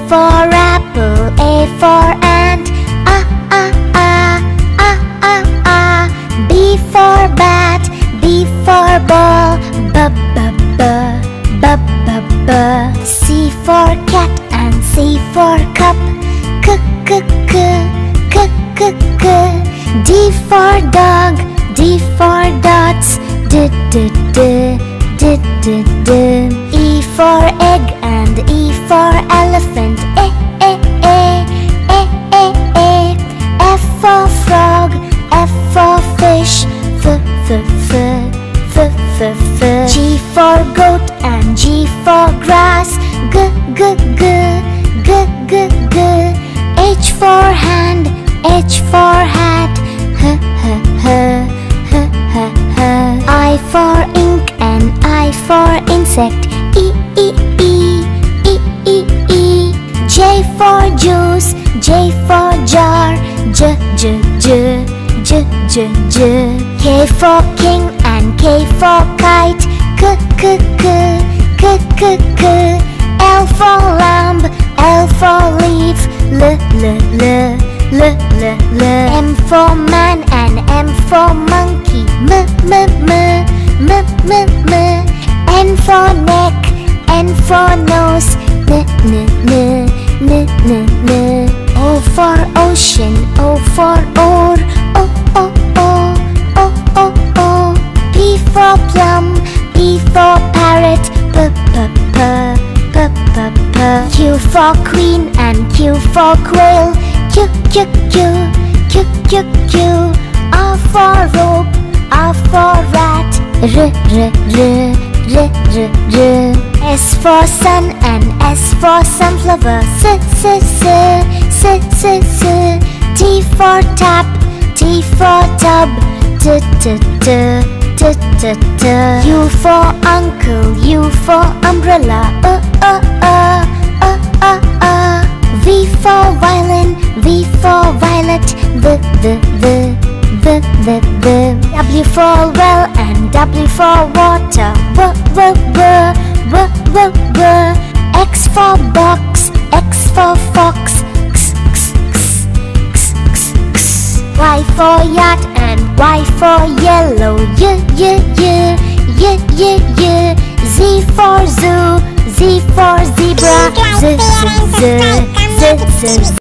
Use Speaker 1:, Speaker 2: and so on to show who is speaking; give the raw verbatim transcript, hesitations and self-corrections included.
Speaker 1: for apple, A for ant, ah ah ah, ah ah ah. B for bat, B for ball, b b b, b b b. C for cat and C for cup, k k k, k k k. D for dog, D for dots, d d d, d d d. E for egg and E for elephant, e e e, e e e. F for frog, F for fish, f f f, f f f. G for goat and G for grass, g g g, g g g. H for hand, H for hat, h h h, h h h. I for ink and I for insect, e e e, e e e. J for juice, J for jar, j j j, j j j. K for king and K for kite, k k k, k k k. L for lamb, L for leaf, l l l, l l l. M for man and M for monkey, m m m, m m m. N for neck, N for nose, n n n, n n n. O for ocean, O for oar, o o o, o o o. P for plum, P for parrot, p p p, p p p. Q for queen and Q for quail, q q q, q q q. R for rope, R for rat, r r r, r r r. S for sun and S for sunflower, s s s, s s s. T for tap, T for tub, t t t, t t t. U for uncle, U for umbrella, uh uh uh, uh uh uh. V for violin, V for violet, v v v, v v v. W for well and W for water, w w w, w w w. X for box, X for fox, x x x, x x x. Y for yacht and Y for yellow, y y y, y y y. Z for zoo, Z for zebra, z z z, z z z.